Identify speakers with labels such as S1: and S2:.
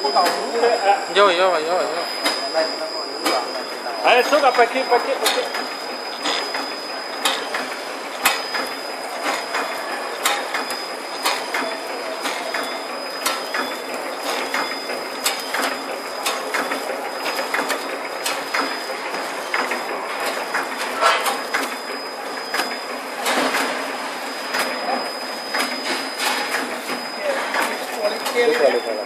S1: Vô, vô, vô, vô.
S2: Xuống gặpไปkia.
S3: Lihat.